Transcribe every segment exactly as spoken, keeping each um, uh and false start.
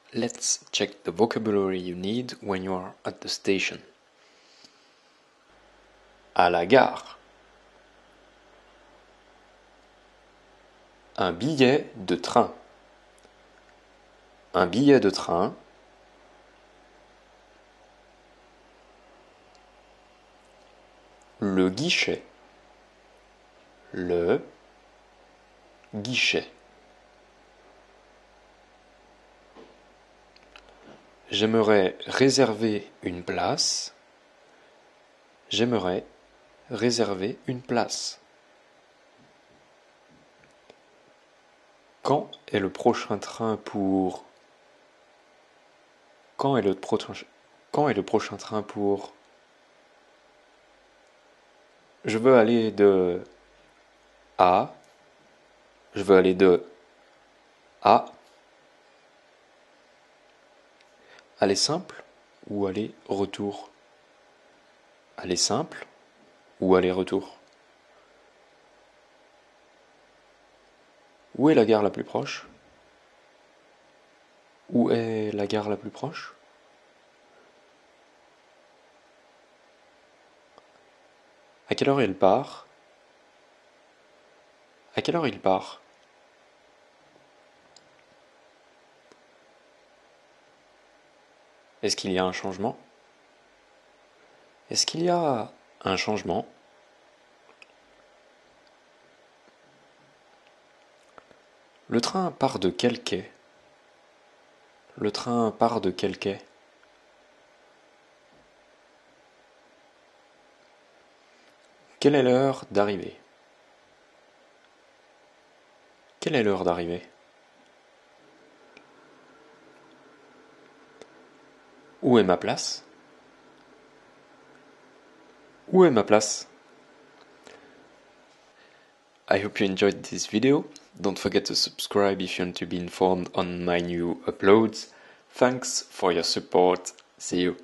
Let's check the vocabulary you need when you are at the station. À la gare. Un billet de train. Un billet de train. Le guichet. Le guichet. J'aimerais réserver une place. J'aimerais réserver une place. Quand est le prochain train pour... Quand est le, pro... Quand est le prochain train pour... Je veux aller de A. Je veux aller de A. Aller simple ou aller retour? Aller simple ou aller retour? Où est la gare la plus proche? Où est la gare la plus proche? À quelle heure elle part? À quelle heure il part? Est-ce qu'il y a un changement? Est-ce qu'il y a un changement? Le train part de quel quai? Le train part de quel quai? Quelle est l'heure d'arrivée? Quelle est l'heure d'arrivée? Où est ma place? Où est ma place? I hope you enjoyed this video. Don't forget to subscribe if you want to be informed on my new uploads. Thanks for your support. See you.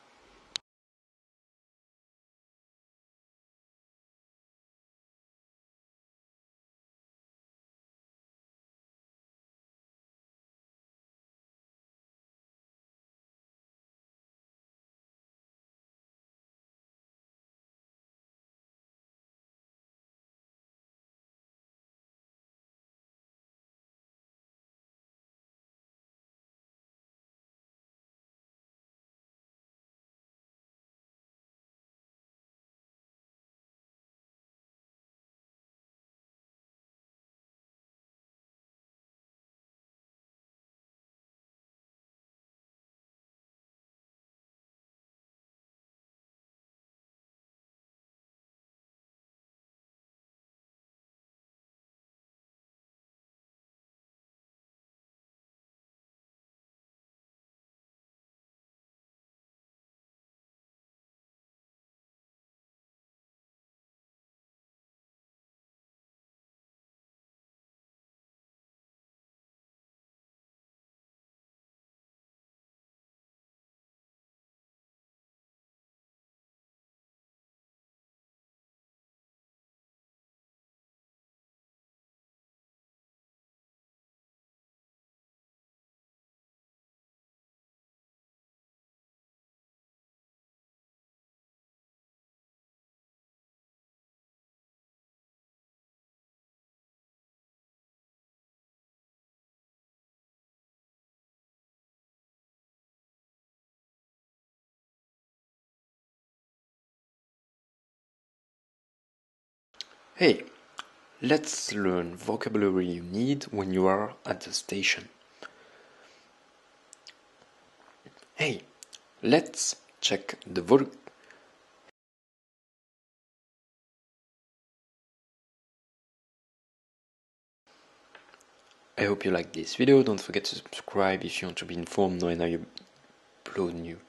Hey, let's learn vocabulary you need when you are at the station. Hey, let's check the vo- I hope you liked this video. Don't forget to subscribe if you want to be informed when I upload new.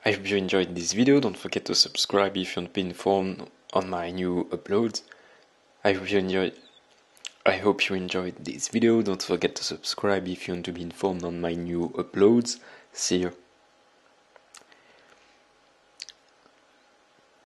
I hope you enjoyed this video. Don't forget to subscribe if you want to be informed on my new uploads. I hope you enjoyed I hope you enjoyed this video. Don't forget to subscribe if you want to be informed on my new uploads. See you.